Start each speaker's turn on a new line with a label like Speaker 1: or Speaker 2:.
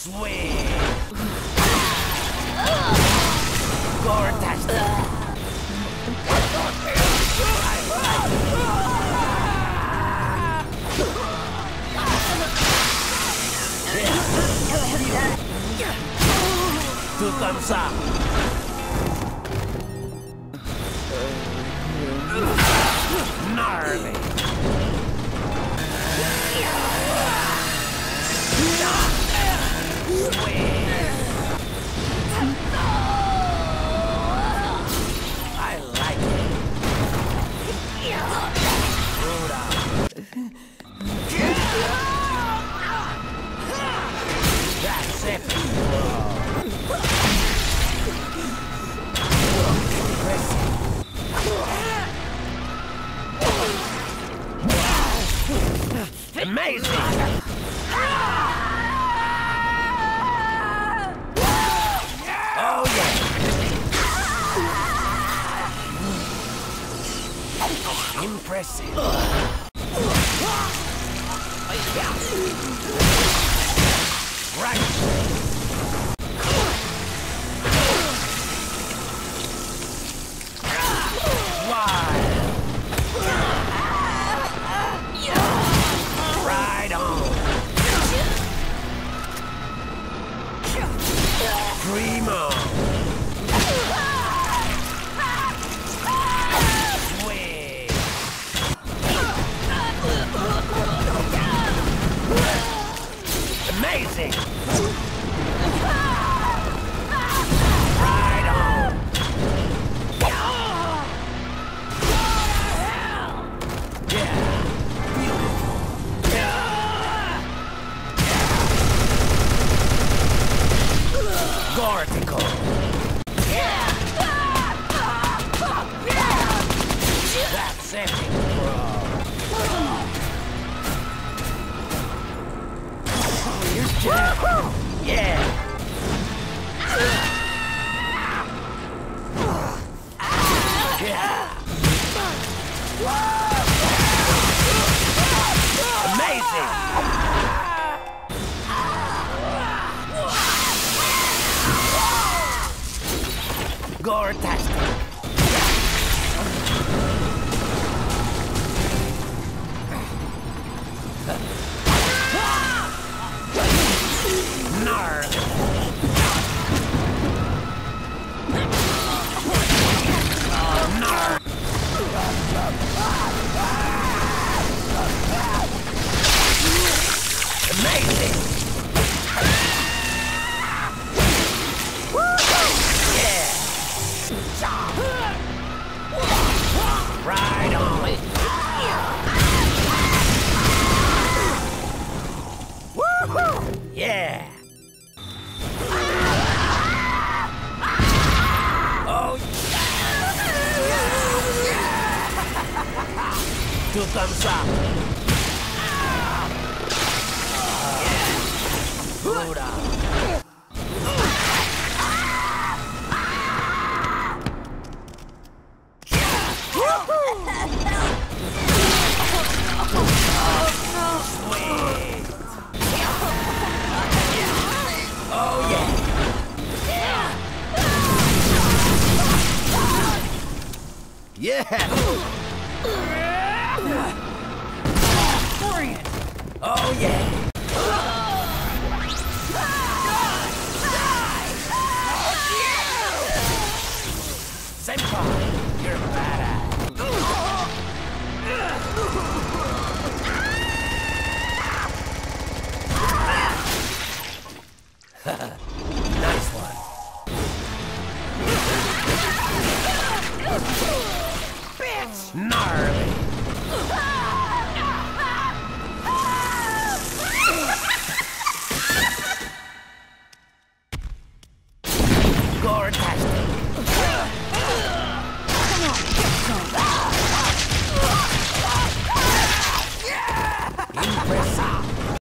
Speaker 1: Sweet! Goretastic! Two thumbs up! Gnarly! I like it. That's epic, bro. Amazing! Oh yeah! Impressive! Right! Right on! Primo! Sweet! Amazing! Right on! Yeah! Gortical! That's epic, bro! Oh, you're jacked! Yeah! Yeah! Amazing! Goretastic! Narg! Narg! Amazing! Yeah! Right on! Woohoo! Yeah! Oh! Two thumbs up! Buddha! Sweet! Oh yeah! Yeah! Oh yeah! Senpai, you're back!